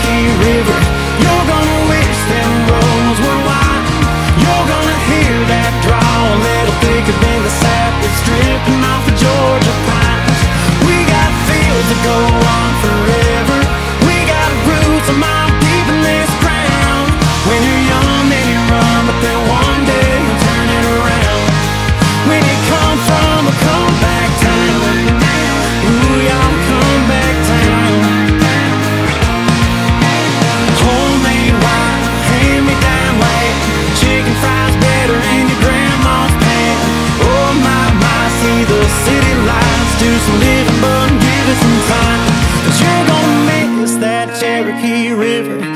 Cherokee River. You're gonna wish them roads were wide. You're gonna hear that draw a little thicker than the sap that's dripping off the Georgia pines. We got fields that go on forever. We got roots a mile deep in this ground. When you're young, then you run, but then one day you'll turn it around. When you come from a comeback town, ooh, y'all, comeback town. Homemade wine, hand-me-down way, chicken fries better in your grandma's pan. Oh my, see the city lights, do some living, but give it some time, 'cause you're gonna miss that Cherokee River.